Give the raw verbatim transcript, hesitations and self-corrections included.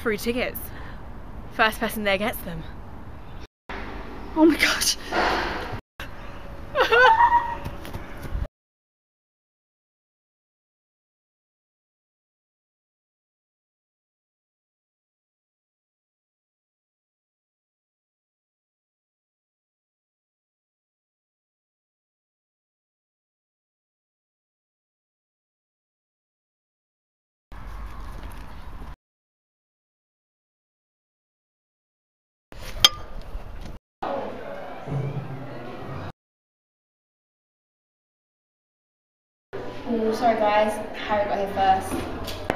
free tickets. First person there gets them. Oh my god. Oh, sorry guys, Harry got here first.